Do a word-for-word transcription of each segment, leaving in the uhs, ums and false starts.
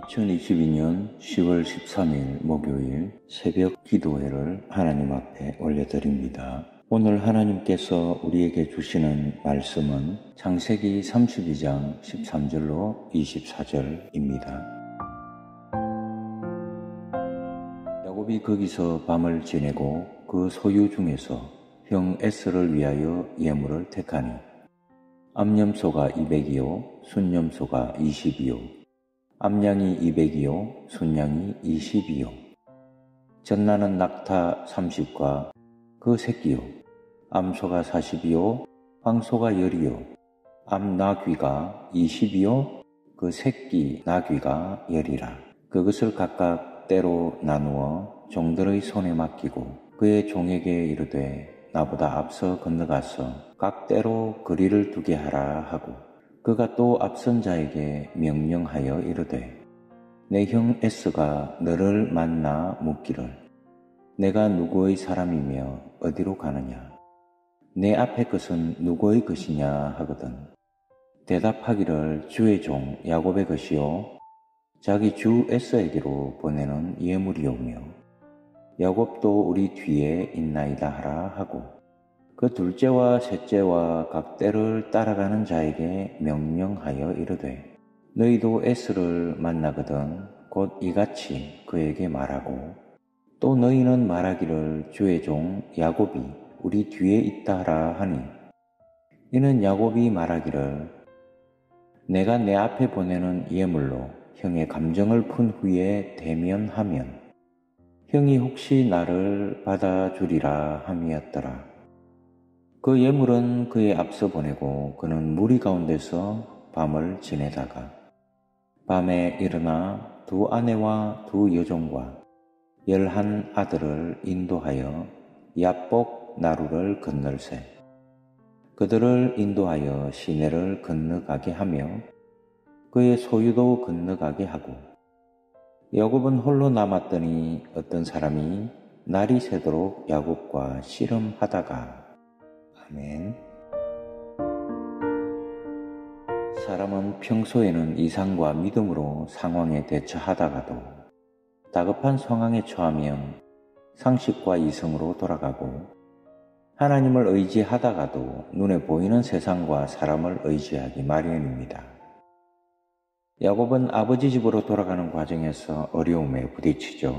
이천이십이년 시월 십삼일 목요일 새벽 기도회를 하나님 앞에 올려드립니다. 오늘 하나님께서 우리에게 주시는 말씀은 창세기 삼십이장 십삼절로 이십사절입니다. 야곱이 거기서 밤을 지내고 그 소유 중에서 형 에서를 위하여 예물을 택하니 암염소가 이백이요 순염소가 이십이요 암양이 이백이요 순양이 이십이요 젖나는 낙타 삼십과 그 새끼요 암소가 사십이요 황소가 열이요 암나귀가 이십이요 그 새끼 나귀가 열이라. 그것을 각각 때로 나누어 종들의 손에 맡기고 그의 종에게 이르되 나보다 앞서 건너가서 각 때로 거리를 두게 하라 하고, 그가 또 앞선 자에게 명령하여 이르되 내 형 에서가 너를 만나 묻기를 내가 누구의 사람이며 어디로 가느냐, 내 앞에 것은 누구의 것이냐 하거든 대답하기를 주의 종 야곱의 것이요 자기 주 에서에게로 보내는 예물이오며 야곱도 우리 뒤에 있나이다 하라 하고, 그 둘째와 셋째와 각 때를 따라가는 자에게 명령하여 이르되 너희도 에서를 만나거든 곧 이같이 그에게 말하고, 또 너희는 말하기를 주의 종 야곱이 우리 뒤에 있다 하라 하니, 이는 야곱이 말하기를 내가 내 앞에 보내는 예물로 형의 감정을 푼 후에 대면하면 형이 혹시 나를 받아주리라 함이었더라. 그 예물은 그의 앞서 보내고 그는 무리 가운데서 밤을 지내다가 밤에 일어나 두 아내와 두 여종과 열한 아들을 인도하여 야복 나루를 건널세 그들을 인도하여 시내를 건너가게 하며 그의 소유도 건너가게 하고, 야곱은 홀로 남았더니 어떤 사람이 날이 새도록 야곱과 씨름하다가. 아멘. 사람은 평소에는 이상과 믿음으로 상황에 대처하다가도 다급한 상황에 처하면 상식과 이성으로 돌아가고, 하나님을 의지하다가도 눈에 보이는 세상과 사람을 의지하기 마련입니다. 야곱은 아버지 집으로 돌아가는 과정에서 어려움에 부딪히죠.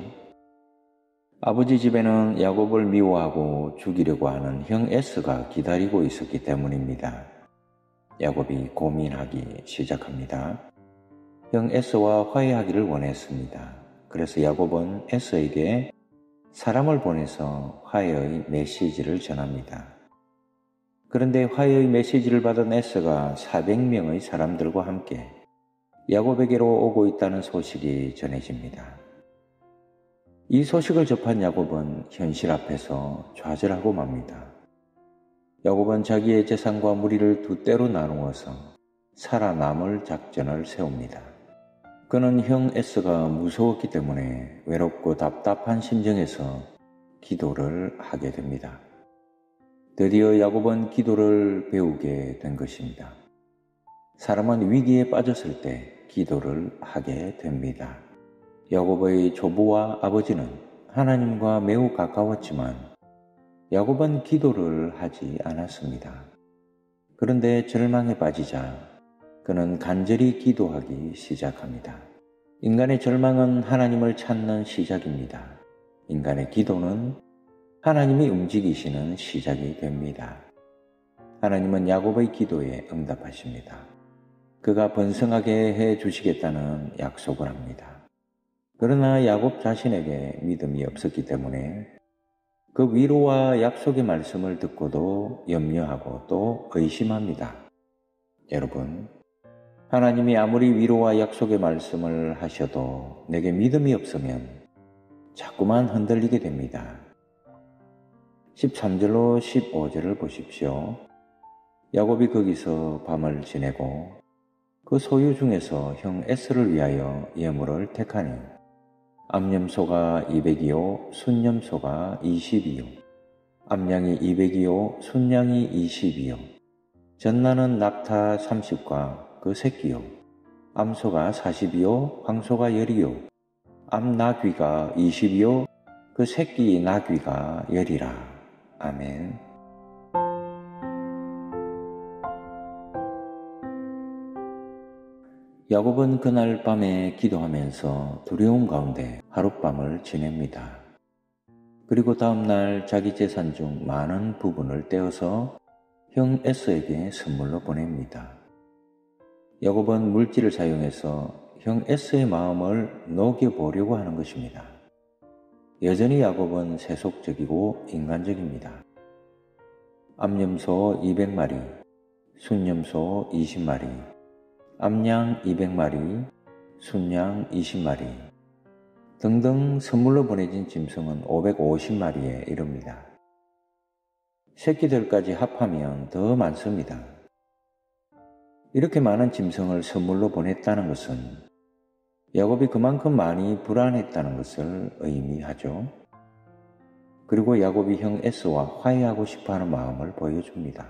아버지 집에는 야곱을 미워하고 죽이려고 하는 형 에서가 기다리고 있었기 때문입니다. 야곱이 고민하기 시작합니다. 형 에서와 화해하기를 원했습니다. 그래서 야곱은 에서에게 사람을 보내서 화해의 메시지를 전합니다. 그런데 화해의 메시지를 받은 에서가 사백명의 사람들과 함께 야곱에게로 오고 있다는 소식이 전해집니다. 이 소식을 접한 야곱은 현실 앞에서 좌절하고 맙니다. 야곱은 자기의 재산과 무리를 두 때로 나누어서 살아남을 작전을 세웁니다. 그는 형 에서가 무서웠기 때문에 외롭고 답답한 심정에서 기도를 하게 됩니다. 드디어 야곱은 기도를 배우게 된 것입니다. 사람은 위기에 빠졌을 때 기도를 하게 됩니다. 야곱의 조부와 아버지는 하나님과 매우 가까웠지만 야곱은 기도를 하지 않았습니다. 그런데 절망에 빠지자 그는 간절히 기도하기 시작합니다. 인간의 절망은 하나님을 찾는 시작입니다. 인간의 기도는 하나님이 움직이시는 시작이 됩니다. 하나님은 야곱의 기도에 응답하십니다. 그가 번성하게 해 주시겠다는 약속을 합니다. 그러나 야곱 자신에게 믿음이 없었기 때문에 그 위로와 약속의 말씀을 듣고도 염려하고 또 의심합니다. 여러분, 하나님이 아무리 위로와 약속의 말씀을 하셔도 내게 믿음이 없으면 자꾸만 흔들리게 됩니다. 십삼절로 십오절을 보십시오. 야곱이 거기서 밤을 지내고 그 소유 중에서 형 에서를 위하여 예물을 택하니 암염소가 이백이요 순염소가 이십이요 암양이 이백이요 순양이 이십이요 젖나는 낙타 삼십과 그 새끼요 암소가 사십이요 황소가 열이요 암나귀가 이십이요 그 새끼 나귀가 열이라. 아멘. 야곱은 그날 밤에 기도하면서 두려움 가운데 하룻밤을 지냅니다. 그리고 다음날 자기 재산 중 많은 부분을 떼어서 형 에서에게 선물로 보냅니다. 야곱은 물질을 사용해서 형 에서의 마음을 녹여보려고 하는 것입니다. 여전히 야곱은 세속적이고 인간적입니다. 암염소 이백 마리, 순염소 이십 마리, 암양 이백 마리, 순양 이십 마리 등등 선물로 보내진 짐승은 오백오십 마리에 이릅니다. 새끼들까지 합하면 더 많습니다. 이렇게 많은 짐승을 선물로 보냈다는 것은 야곱이 그만큼 많이 불안했다는 것을 의미하죠. 그리고 야곱이 형 에서와 화해하고 싶어하는 마음을 보여줍니다.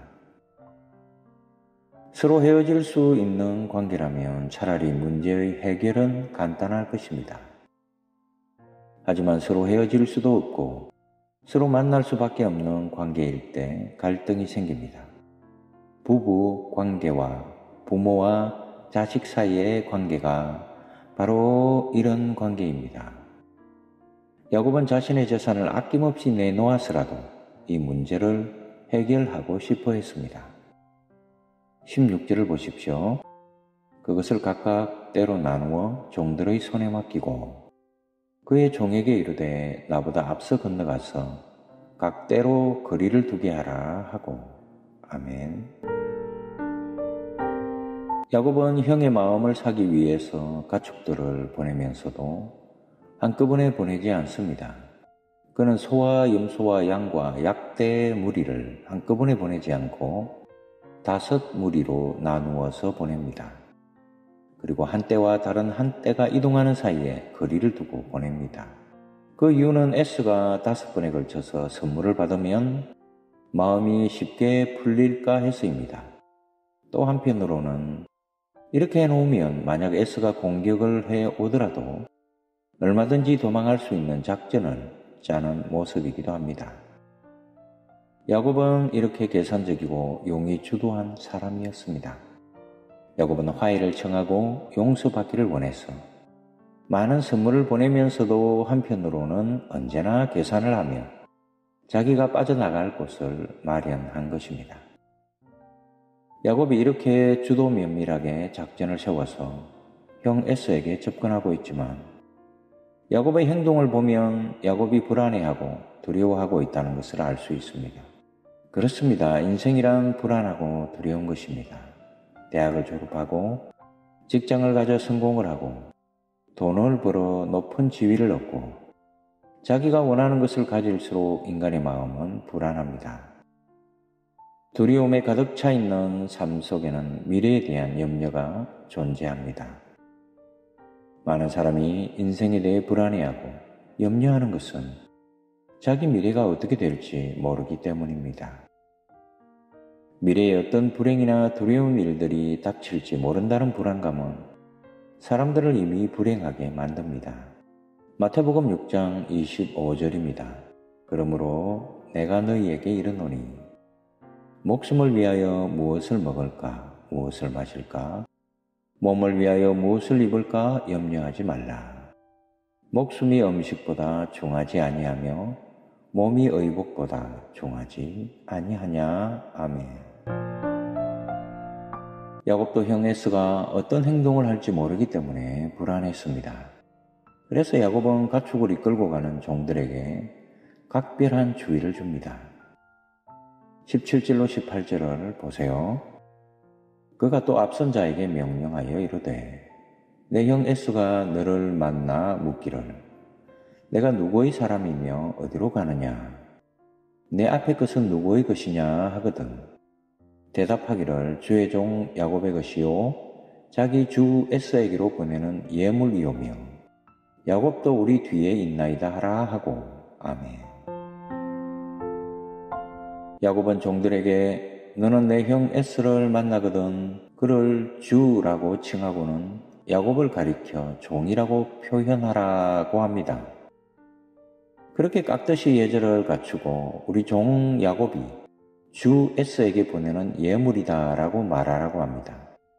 서로 헤어질 수 있는 관계라면 차라리 문제의 해결은 간단할 것입니다. 하지만 서로 헤어질 수도 없고 서로 만날 수밖에 없는 관계일 때 갈등이 생깁니다. 부부 관계와 부모와 자식 사이의 관계가 바로 이런 관계입니다. 야곱은 자신의 재산을 아낌없이 내놓아서라도 이 문제를 해결하고 싶어 했습니다. 십육 절을 보십시오. 그것을 각각 때로 나누어 종들의 손에 맡기고 그의 종에게 이르되 나보다 앞서 건너가서 각 때로 거리를 두게 하라 하고. 아멘. 야곱은 형의 마음을 사기 위해서 가축들을 보내면서도 한꺼번에 보내지 않습니다. 그는 소와 염소와 양과 약대 무리를 한꺼번에 보내지 않고 다섯 무리로 나누어서 보냅니다. 그리고 한 떼와 다른 한 떼가 이동하는 사이에 거리를 두고 보냅니다. 그 이유는 에서가 다섯 번에 걸쳐서 선물을 받으면 마음이 쉽게 풀릴까 해서입니다. 또 한편으로는 이렇게 해놓으면 만약 에서가 공격을 해오더라도 얼마든지 도망할 수 있는 작전을 짜는 모습이기도 합니다. 야곱은 이렇게 계산적이고 용이 주도한 사람이었습니다. 야곱은 화해를 청하고 용서받기를 원해서 많은 선물을 보내면서도 한편으로는 언제나 계산을 하며 자기가 빠져나갈 곳을 마련한 것입니다. 야곱이 이렇게 주도 면밀하게 작전을 세워서 형 에서에게 접근하고 있지만 야곱의 행동을 보면 야곱이 불안해하고 두려워하고 있다는 것을 알 수 있습니다. 그렇습니다. 인생이란 불안하고 두려운 것입니다. 대학을 졸업하고 직장을 가져 성공을 하고 돈을 벌어 높은 지위를 얻고 자기가 원하는 것을 가질수록 인간의 마음은 불안합니다. 두려움에 가득 차 있는 삶 속에는 미래에 대한 염려가 존재합니다. 많은 사람이 인생에 대해 불안해하고 염려하는 것은 자기 미래가 어떻게 될지 모르기 때문입니다. 미래에 어떤 불행이나 두려운 일들이 닥칠지 모른다는 불안감은 사람들을 이미 불행하게 만듭니다. 마태복음 육 장 이십오 절입니다. 그러므로 내가 너희에게 이르노니 목숨을 위하여 무엇을 먹을까, 무엇을 마실까, 몸을 위하여 무엇을 입을까 염려하지 말라. 목숨이 음식보다 중하지 아니하며 몸이 의복보다 중하지 아니하냐. 아멘. 야곱도 형 에서가 어떤 행동을 할지 모르기 때문에 불안했습니다. 그래서 야곱은 가축을 이끌고 가는 종들에게 각별한 주의를 줍니다. 십칠 절로 십팔 절을 보세요. 그가 또 앞선 자에게 명령하여 이르되 내 형 에서가 너를 만나 묻기를 내가 누구의 사람이며 어디로 가느냐 내 앞에 것은 누구의 것이냐 하거든 대답하기를 주의 종 야곱의 것이요 자기 주 에서에게로 보내는 예물이오며 야곱도 우리 뒤에 있나이다 하라 하고. 아멘. 야곱은 종들에게 너는 내 형 에서를 만나거든 그를 주라고 칭하고는 야곱을 가리켜 종이라고 표현하라고 합니다. 그렇게 깍듯이 예절을 갖추고 우리 종 야곱이 주 에서에게 보내는 예물이다라고 말하라고 합니다.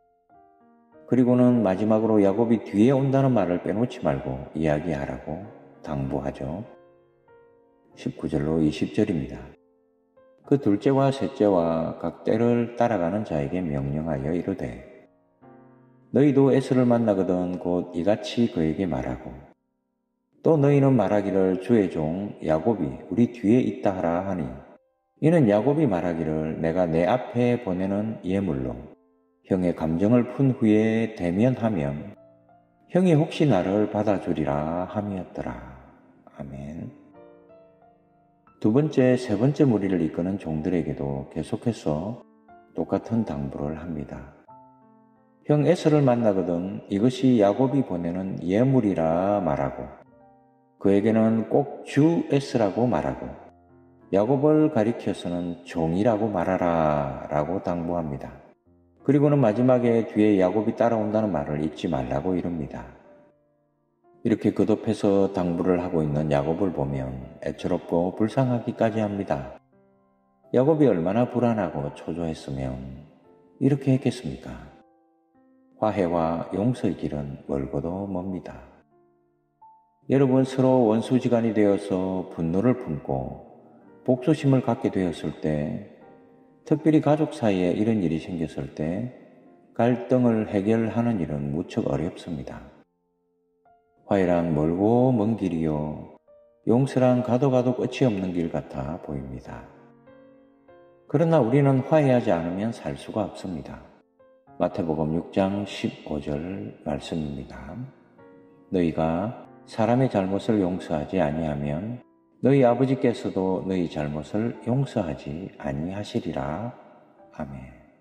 그리고는 마지막으로 야곱이 뒤에 온다는 말을 빼놓지 말고 이야기하라고 당부하죠. 십구 절로 이십 절입니다. 그 둘째와 셋째와 각 때를 따라가는 자에게 명령하여 이르되 너희도 에서를 만나거든 곧 이같이 그에게 말하고 또 너희는 말하기를 주의 종 야곱이 우리 뒤에 있다 하라 하니 이는 야곱이 말하기를 내가 내 앞에 보내는 예물로 형의 감정을 푼 후에 대면하면 형이 혹시 나를 받아주리라 함이었더라. 아멘. 두 번째, 세 번째 무리를 이끄는 종들에게도 계속해서 똑같은 당부를 합니다. 형 에서를 만나거든 이것이 야곱이 보내는 예물이라 말하고 그에게는 꼭 주 에서라고 말하고 야곱을 가리켜서는 종이라고 말하라 라고 당부합니다. 그리고는 마지막에 뒤에 야곱이 따라온다는 말을 잊지 말라고 이릅니다. 이렇게 거듭해서 당부를 하고 있는 야곱을 보면 애처롭고 불쌍하기까지 합니다. 야곱이 얼마나 불안하고 초조했으면 이렇게 했겠습니까? 화해와 용서의 길은 멀고도 멉니다. 여러분 서로 원수지간이 되어서 분노를 품고 복수심을 갖게 되었을 때 특별히 가족 사이에 이런 일이 생겼을 때 갈등을 해결하는 일은 무척 어렵습니다. 화해란 멀고 먼 길이요 용서란 가도 가도 끝이 없는 길 같아 보입니다. 그러나 우리는 화해하지 않으면 살 수가 없습니다. 마태복음 육 장 십오 절 말씀입니다. 너희가 사람의 잘못을 용서하지 아니하면 너희 아버지께서도 너희 잘못을 용서하지 아니하시리라. 아멘.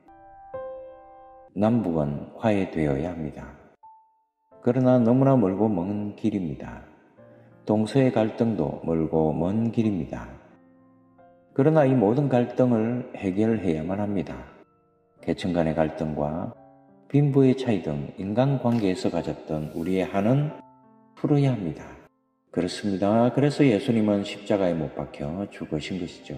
남북은 화해되어야 합니다. 그러나 너무나 멀고 먼 길입니다. 동서의 갈등도 멀고 먼 길입니다. 그러나 이 모든 갈등을 해결해야만 합니다. 계층 간의 갈등과 빈부의 차이 등 인간관계에서 가졌던 우리의 한은 풀어야 합니다. 그렇습니다. 그래서 예수님은 십자가에 못 박혀 죽으신 것이죠.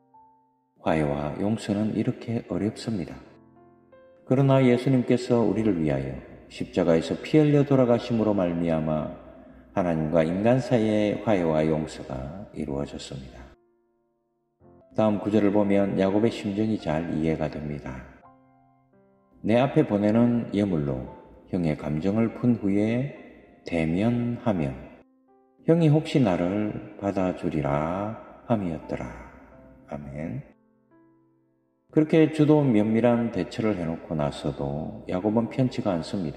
화해와 용서는 이렇게 어렵습니다. 그러나 예수님께서 우리를 위하여 십자가에서 피 흘려 돌아가심으로 말미암아 하나님과 인간 사이의 화해와 용서가 이루어졌습니다. 다음 구절을 보면 야곱의 심정이 잘 이해가 됩니다. 내 앞에 보내는 예물로 형의 감정을 푼 후에 대면하면 형이 혹시 나를 받아주리라 함이었더라. 아멘. 그렇게 주도 면밀한 대처를 해놓고 나서도 야곱은 편치가 않습니다.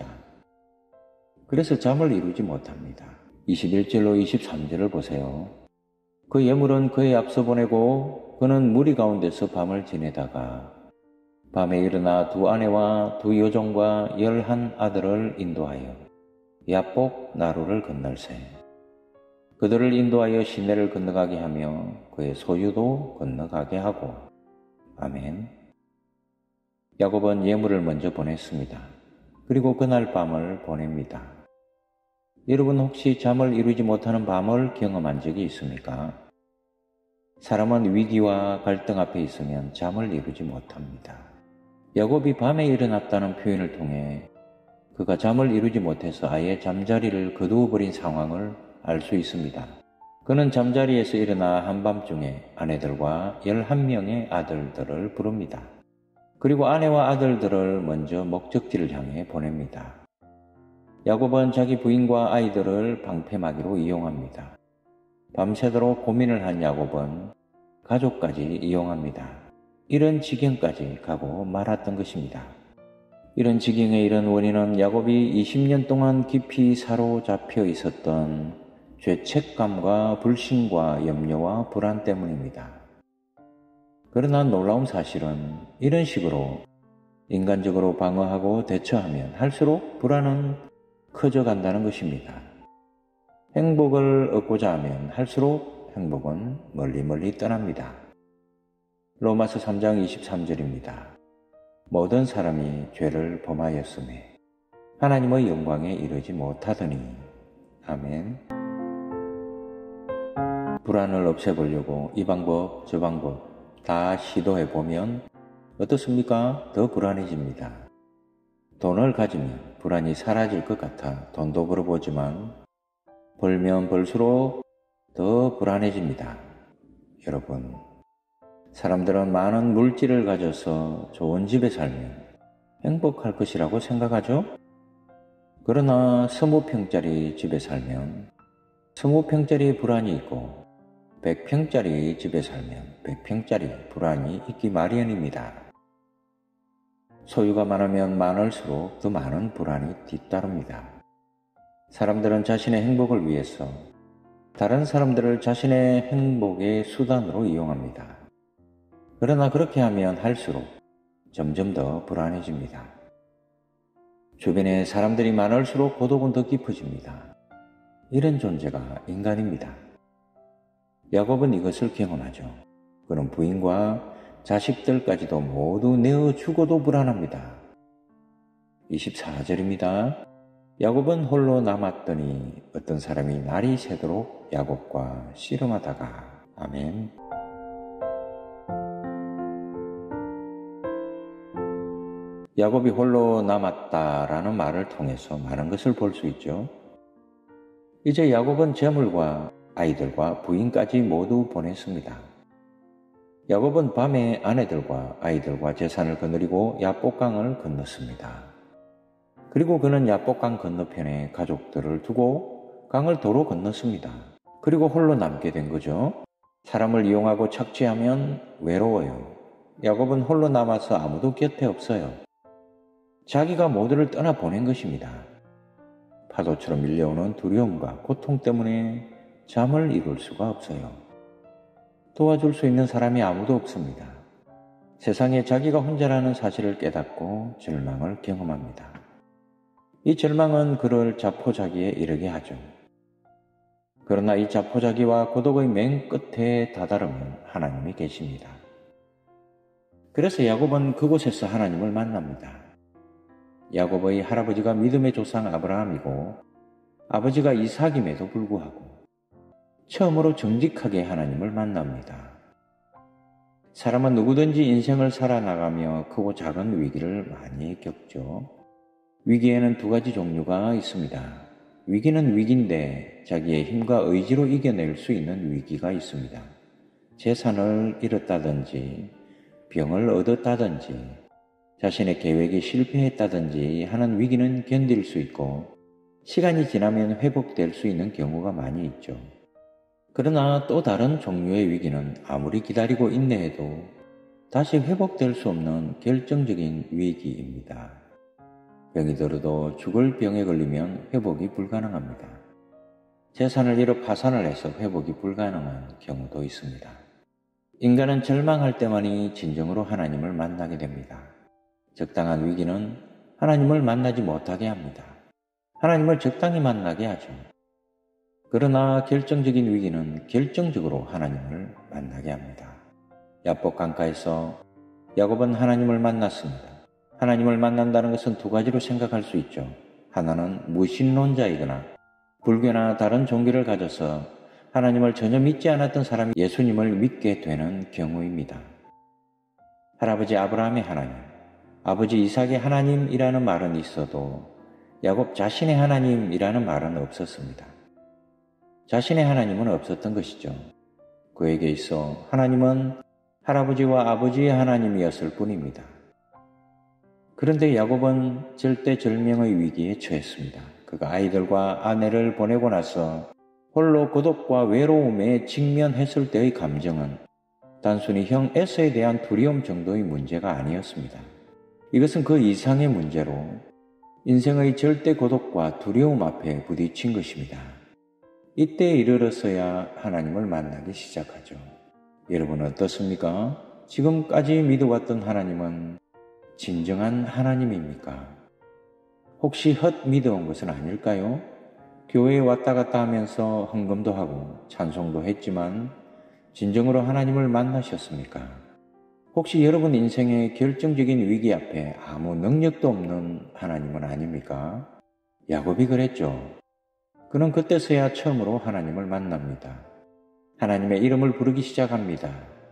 그래서 잠을 이루지 못합니다. 이십일 절로 이십삼 절을 보세요. 그 예물은 그의 앞서 보내고 그는 무리 가운데서 밤을 지내다가 밤에 일어나 두 아내와 두 여종과 열한 아들을 인도하여 야복 나루를 건널세 그들을 인도하여 시내를 건너가게 하며 그의 소유도 건너가게 하고 아멘. 야곱은 예물을 먼저 보냈습니다. 그리고 그날 밤을 보냅니다. 여러분 혹시 잠을 이루지 못하는 밤을 경험한 적이 있습니까? 사람은 위기와 갈등 앞에 있으면 잠을 이루지 못합니다. 야곱이 밤에 일어났다는 표현을 통해 그가 잠을 이루지 못해서 아예 잠자리를 거두어버린 상황을 알 수 있습니다. 그는 잠자리에서 일어나 한밤중에 아내들과 열한 명의 아들들을 부릅니다. 그리고 아내와 아들들을 먼저 목적지를 향해 보냅니다. 야곱은 자기 부인과 아이들을 방패막이로 이용합니다. 밤새도록 고민을 한 야곱은 가족까지 이용합니다. 이런 지경까지 가고 말았던 것입니다. 이런 지경에 이른 원인은 야곱이 이십 년 동안 깊이 사로잡혀 있었던 죄책감과 불신과 염려와 불안 때문입니다. 그러나 놀라운 사실은 이런 식으로 인간적으로 방어하고 대처하면 할수록 불안은 커져간다는 것입니다. 행복을 얻고자 하면 할수록 행복은 멀리 멀리 떠납니다. 로마서 삼 장 이십삼 절입니다. 모든 사람이 죄를 범하였으매 하나님의 영광에 이르지 못하더니. 아멘. 불안을 없애보려고 이 방법 저 방법 다 시도해보면 어떻습니까? 더 불안해집니다. 돈을 가지면 불안이 사라질 것 같아 돈도 벌어보지만 벌면 벌수록 더 불안해집니다. 여러분, 사람들은 많은 물질을 가져서 좋은 집에 살면 행복할 것이라고 생각하죠? 그러나 스무 평짜리 집에 살면 스무 평짜리 불안이 있고 백 평짜리 집에 살면 백 평짜리 불안이 있기 마련입니다. 소유가 많으면 많을수록 더 많은 불안이 뒤따릅니다. 사람들은 자신의 행복을 위해서 다른 사람들을 자신의 행복의 수단으로 이용합니다. 그러나 그렇게 하면 할수록 점점 더 불안해집니다. 주변에 사람들이 많을수록 고독은 더 깊어집니다. 이런 존재가 인간입니다. 야곱은 이것을 경험하죠. 그는 부인과 자식들까지도 모두 내어주고도 불안합니다. 이십사 절입니다. 야곱은 홀로 남았더니 어떤 사람이 날이 새도록 야곱과 씨름하다가. 아멘. 야곱이 홀로 남았다라는 말을 통해서 많은 것을 볼 수 있죠. 이제 야곱은 재물과 아이들과 부인까지 모두 보냈습니다. 야곱은 밤에 아내들과 아이들과 재산을 거느리고 야복강을 건넜습니다. 그리고 그는 야복강 건너편에 가족들을 두고 강을 도로 건넜습니다. 그리고 홀로 남게 된 거죠. 사람을 이용하고 착취하면 외로워요. 야곱은 홀로 남아서 아무도 곁에 없어요. 자기가 모두를 떠나보낸 것입니다. 파도처럼 밀려오는 두려움과 고통 때문에 잠을 이룰 수가 없어요. 도와줄 수 있는 사람이 아무도 없습니다. 세상에 자기가 혼자라는 사실을 깨닫고 절망을 경험합니다. 이 절망은 그를 자포자기에 이르게 하죠. 그러나 이 자포자기와 고독의 맨 끝에 다다르면 하나님이 계십니다. 그래서 야곱은 그곳에서 하나님을 만납니다. 야곱의 할아버지가 믿음의 조상 아브라함이고 아버지가 이삭임에도 불구하고 처음으로 정직하게 하나님을 만납니다. 사람은 누구든지 인생을 살아나가며 크고 작은 위기를 많이 겪죠. 위기에는 두 가지 종류가 있습니다. 위기는 위기인데 자기의 힘과 의지로 이겨낼 수 있는 위기가 있습니다. 재산을 잃었다든지 병을 얻었다든지 자신의 계획이 실패했다든지 하는 위기는 견딜 수 있고 시간이 지나면 회복될 수 있는 경우가 많이 있죠. 그러나 또 다른 종류의 위기는 아무리 기다리고 인내해도 다시 회복될 수 없는 결정적인 위기입니다. 병이 들어도 죽을 병에 걸리면 회복이 불가능합니다. 재산을 잃어 파산을 해서 회복이 불가능한 경우도 있습니다. 인간은 절망할 때만이 진정으로 하나님을 만나게 됩니다. 적당한 위기는 하나님을 만나지 못하게 합니다. 하나님을 적당히 만나게 하죠. 그러나 결정적인 위기는 결정적으로 하나님을 만나게 합니다. 야복 강가에서 야곱은 하나님을 만났습니다. 하나님을 만난다는 것은 두 가지로 생각할 수 있죠. 하나는 무신론자이거나 불교나 다른 종교를 가져서 하나님을 전혀 믿지 않았던 사람이 예수님을 믿게 되는 경우입니다. 할아버지 아브라함의 하나님, 아버지 이삭의 하나님이라는 말은 있어도 야곱 자신의 하나님이라는 말은 없었습니다. 자신의 하나님은 없었던 것이죠. 그에게 있어 하나님은 할아버지와 아버지의 하나님이었을 뿐입니다. 그런데 야곱은 절대절명의 위기에 처했습니다. 그가 아이들과 아내를 보내고 나서 홀로 고독과 외로움에 직면했을 때의 감정은 단순히 형 에서에 대한 두려움 정도의 문제가 아니었습니다. 이것은 그 이상의 문제로 인생의 절대 고독과 두려움 앞에 부딪힌 것입니다. 이때에 이르러서야 하나님을 만나기 시작하죠. 여러분 어떻습니까? 지금까지 믿어왔던 하나님은 진정한 하나님입니까? 혹시 헛 믿어온 것은 아닐까요? 교회에 왔다 갔다 하면서 헌금도 하고 찬송도 했지만 진정으로 하나님을 만나셨습니까? 혹시 여러분 인생의 결정적인 위기 앞에 아무 능력도 없는 하나님은 아닙니까? 야곱이 그랬죠. 그는 그때서야 처음으로 하나님을 만납니다. 하나님의 이름을 부르기 시작합니다.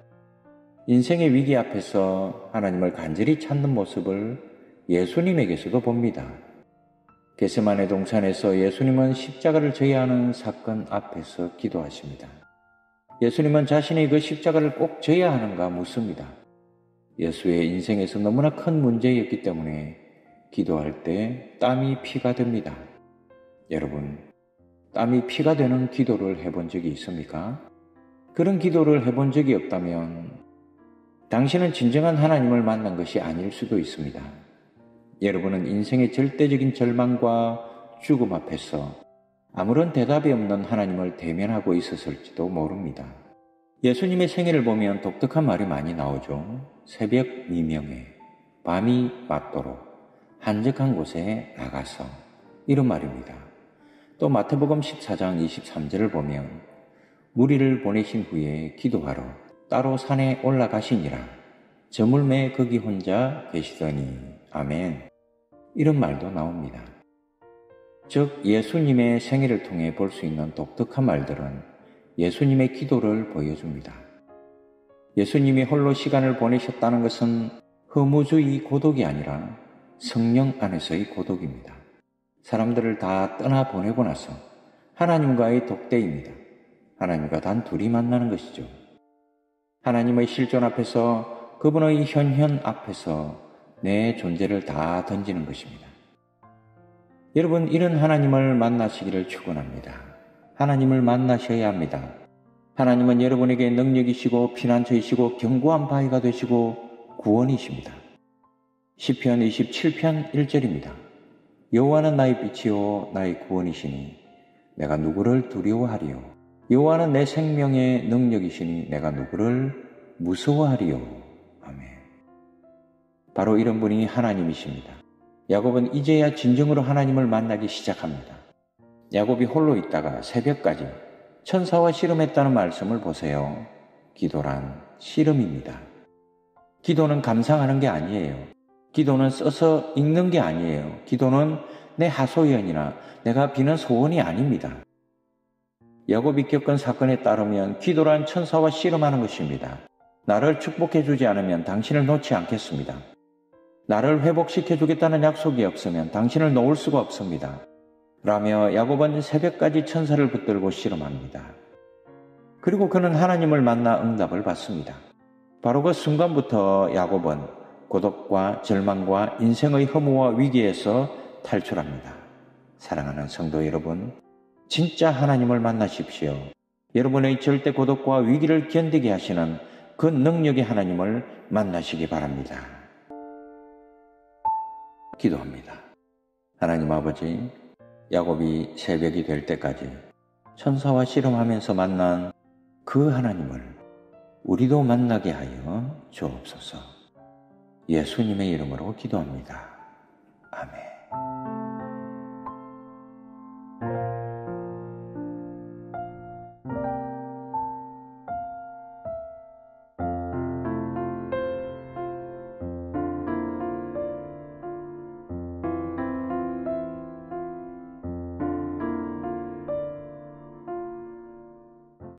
인생의 위기 앞에서 하나님을 간절히 찾는 모습을 예수님에게서도 봅니다. 겟세마네 동산에서 예수님은 십자가를 져야 하는 사건 앞에서 기도하십니다. 예수님은 자신이 그 십자가를 꼭 져야 하는가 묻습니다. 예수의 인생에서 너무나 큰 문제였기 때문에 기도할 때 땀이 피가 됩니다. 여러분, 땀이 피가 되는 기도를 해본 적이 있습니까? 그런 기도를 해본 적이 없다면 당신은 진정한 하나님을 만난 것이 아닐 수도 있습니다. 여러분은 인생의 절대적인 절망과 죽음 앞에서 아무런 대답이 없는 하나님을 대면하고 있었을지도 모릅니다. 예수님의 생애를 보면 독특한 말이 많이 나오죠. 새벽 미명에, 밤이 맞도록 한적한 곳에 나가서, 이런 말입니다. 또 마태복음 십사 장 이십삼 절을 보면 무리를 보내신 후에 기도하러 따로 산에 올라가시니라. 저물매 거기 혼자 계시더니. 아멘. 이런 말도 나옵니다. 즉 예수님의 생애를 통해 볼 수 있는 독특한 말들은 예수님의 기도를 보여줍니다. 예수님이 홀로 시간을 보내셨다는 것은 허무주의 고독이 아니라 성령 안에서의 고독입니다. 사람들을 다 떠나보내고 나서 하나님과의 독대입니다. 하나님과 단 둘이 만나는 것이죠. 하나님의 실존 앞에서, 그분의 현현 앞에서 내 존재를 다 던지는 것입니다. 여러분, 이런 하나님을 만나시기를 축원합니다. 하나님을 만나셔야 합니다. 하나님은 여러분에게 능력이시고 피난처이시고 견고한 바위가 되시고 구원이십니다. 시편 이십칠 편 일 절입니다. 여호와는 나의 빛이요 나의 구원이시니 내가 누구를 두려워하리요. 여호와는 내 생명의 능력이시니 내가 누구를 무서워하리요. 아멘. 바로 이런 분이 하나님이십니다. 야곱은 이제야 진정으로 하나님을 만나기 시작합니다. 야곱이 홀로 있다가 새벽까지 천사와 씨름했다는 말씀을 보세요. 기도란 씨름입니다. 기도는 감상하는 게 아니에요. 기도는 써서 읽는 게 아니에요. 기도는 내 하소연이나 내가 비는 소원이 아닙니다. 야곱이 겪은 사건에 따르면 기도란 천사와 씨름하는 것입니다. 나를 축복해 주지 않으면 당신을 놓지 않겠습니다. 나를 회복시켜 주겠다는 약속이 없으면 당신을 놓을 수가 없습니다. 라며 야곱은 새벽까지 천사를 붙들고 씨름합니다. 그리고 그는 하나님을 만나 응답을 받습니다. 바로 그 순간부터 야곱은 고독과 절망과 인생의 허무와 위기에서 탈출합니다. 사랑하는 성도 여러분, 진짜 하나님을 만나십시오. 여러분의 절대 고독과 위기를 견디게 하시는 그 능력의 하나님을 만나시기 바랍니다. 기도합니다. 하나님 아버지, 야곱이 새벽이 될 때까지 천사와 씨름하면서 만난 그 하나님을 우리도 만나게 하여 주옵소서. 예수님의 이름으로 기도합니다. 아멘.